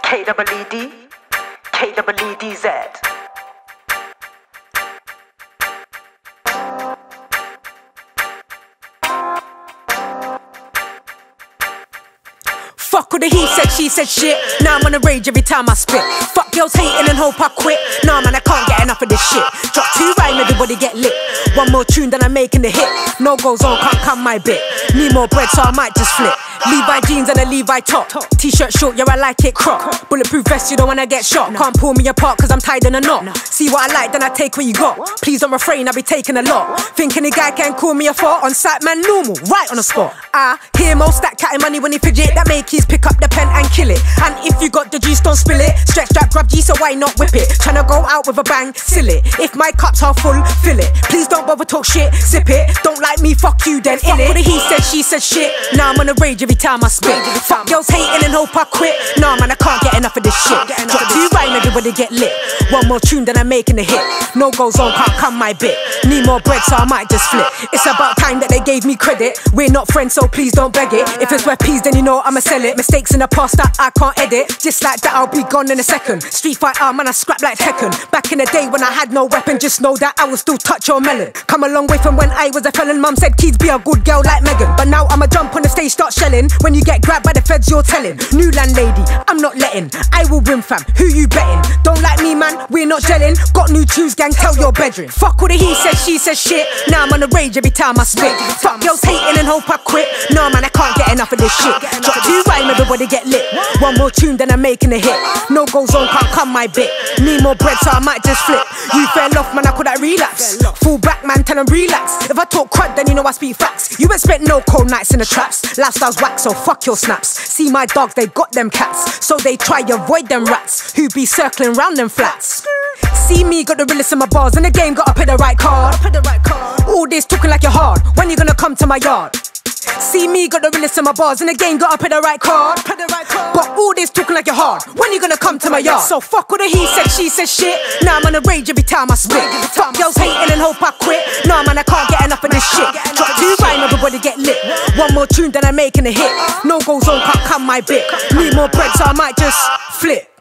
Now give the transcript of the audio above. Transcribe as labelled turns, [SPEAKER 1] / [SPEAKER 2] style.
[SPEAKER 1] K-double-E-D, K-double-E-D-Z.
[SPEAKER 2] Fuck with the he said, she said shit. Now I'm on a rage every time I spit. Fuck girls hating and hope I quit. Nah man, I can't get enough of this shit. Drop 2 rhyme, everybody get lit. One more tune, then I'm making the hit. No goes on, can't come my bit. Need more bread, so I might just flip. Levi jeans and a Levi top. T-shirt short, yeah I like it crop. Bulletproof vest, you don't wanna get shot. Can't pull me apart cause I'm tied in a knot. See what I like, then I take what you got. Please don't refrain, I be taking a lot. Thinking a guy can call me a fart. On sight man normal, right on the spot. I hear most stack catting money when he fidget. That make his pick up the pen and kill it. And if you got the juice, don't spill it. Stretch that grab G, so why not whip it? Tryna go out with a bang, seal it. If my cups are full, fill it. Please don't bother talk shit, sip it. Don't like me, fuck you then, in it. Fuck with the he said, she said shit. Now I'm on a rage every time I spit. Fuck girls hating and hope I quit. Nah man, I can't get enough of this shit. Drop 2 rhyme, everybody get lit. One more tune, then I'm making a hit. No goes on, can't come my bit. Need more bread, so I might just flip. It's about time that they gave me credit. We're not friends, so please don't beg it. If it's worth peas, then you know I'ma sell it. Mistakes in the past that I can't edit. Just like that, I'll be gone in a second. Street fight, man, I scrap like Tekken. Back in the day when I had no weapon, just know that I will still touch your melon. Come a long way from when I was a felon. Mum said kids be a good girl like Megan. But now I'ma jump on the stage, start shelling. When you get grabbed by the feds, you're telling. New landlady, I'm not letting. I will win fam, who you betting? Don't like me man, we're not gelling. Got new tunes gang, tell your bedroom. Fuck with the he said, she said shit. Now I'm on a rage every time I spit. Fuck girls hating and hope I quit. Nah man, I can't get enough of this shit. Drop 2 rhyme, everybody get lit. One more tune, then I'm making a hit. No goes on, can't come my bit. Need more bread, so I might just flip. You fell off, man, I could relapse. Fall back, man, tell them relax. If I talk crud, then you know I speak facts. You ain't spent no cold nights in the traps. Lifestyle's whack, so fuck your snaps. See my dogs, they got them cats. So they try avoid them rats who be circling round them flats. See me, got the realest in my bars. And the game, gotta pay the right card. All this talking like you're hard. When you gonna come to my yard? See me, got the realest in my bars. And the game, gotta pay the right card. But all this talking like you're hard. When you gonna come to my yard? So fuck with the he said, she said shit. Now I'm on a rage every time I spit. Fuck girls hating and hope I quit. Nah man, I can't get enough of this shit. Drop 2 rhyme, everybody get lit. One more tune, then I'm making a hit. No goes on, can't come my bit. Need more bread, so I might just flip.